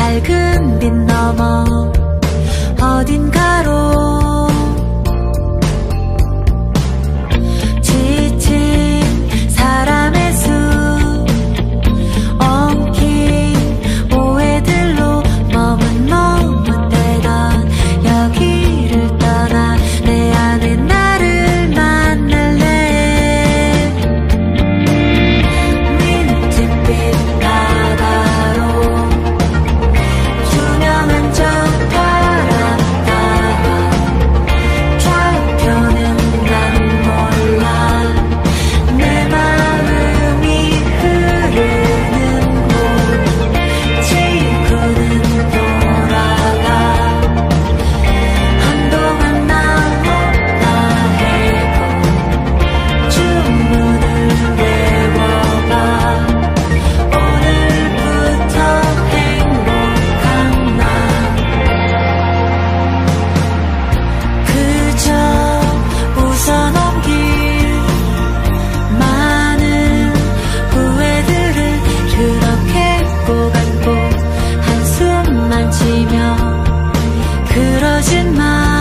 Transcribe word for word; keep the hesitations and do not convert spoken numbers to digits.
맑은 빛 너머 어딘가로 지친 사람의 수 엉킨 오해들로 머뭇머뭇대던 여기를 떠나 내 안에 나를 만날래. 민트빛 바다로 투명한 저 바람 따라 좌표는 난 몰라. 내 마음이 흐르는 곳 지구는 돌아가. 한동안 나 없다 해도 주문을 외워봐. 오늘부터 행복한 나. 그저 웃어넘길 많은 후회들을 그렇게 꼬박꼬 한숨만 치며 그러진 마.